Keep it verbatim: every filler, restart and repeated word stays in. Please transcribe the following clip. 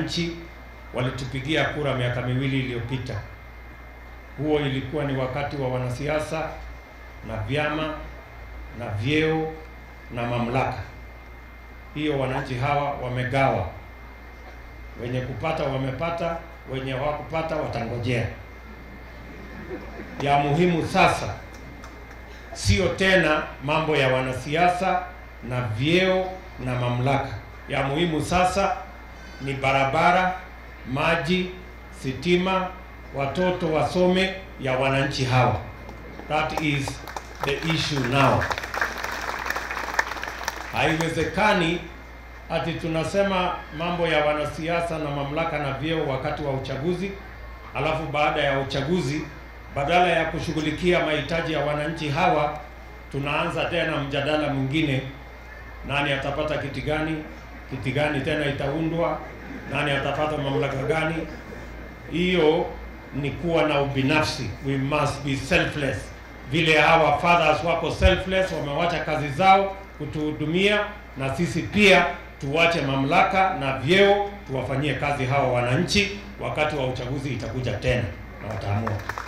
wananchi walitupigia kura miaka miwili iliyopita. Huo ilikuwa ni wakati wa wanasiasa na vyama na vyeo na mamlaka. Hiyo wananchi hawa wamegawa. Wenye kupata wamepata, wenye hawakupata watangojea. Ya muhimu sasa sio tena mambo ya wanasiasa na vyeo na mamlaka. Ya muhimu sasa ni barabara, maji, sitima, watoto wasome ya wananchi hawa. That is the issue now. Haiwezekani ati tunasema mambo ya wanasiasa na mamlaka na vyeo wakati wa uchaguzi, alafu baada ya uchaguzi badala ya kushughulikia mahitaji ya wananchi hawa tunaanza tena mjadala mwingine, nani atapata kiti gani, kiti gani tena itaundwa, nani atapata mamlaka gani. Hiyo ni kuwa na ubinafsi. We must be selfless. Vile hawa fathers wako selfless, wamewacha kazi zao kutuhudumia, na sisi pia tuwache mamlaka na vyeo tuwafanyie kazi hawa wananchi. Wakati wa uchaguzi itakuja tena na wataamua.